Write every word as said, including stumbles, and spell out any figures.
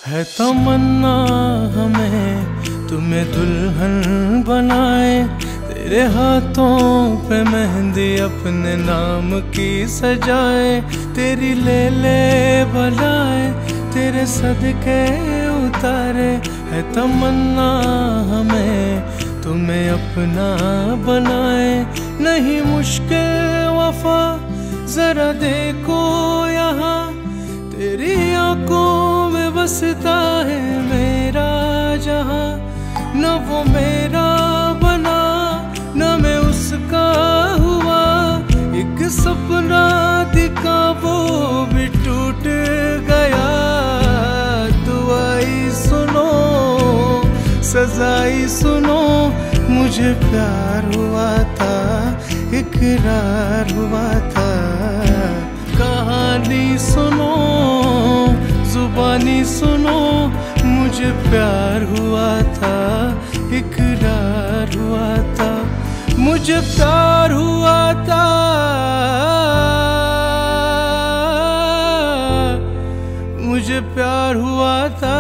है तमन्ना हमें तुम्हें दुल्हन बनाए, तेरे हाथों पे मेहंदी अपने नाम की सजाए, तेरी ले ले बलाए तेरे सदके उतारे। है तमन्ना हमें तुम्हें अपना बनाए, नहीं मुश्किल वफा जरा देखो यहाँ, तेरी आंखों में बसता है मेरा जहां। न वो मेरा बना न मैं उसका हुआ, एक सपना दिखा वो भी टूट गया। दुआई सुनो सजाई सुनो, मुझे प्यार हुआ था इकरार हुआ था। कहानी सुनो जुबानी सुनो, मुझे प्यार हुआ था इकरार हुआ था। मुझे प्यार हुआ था, मुझे प्यार हुआ था।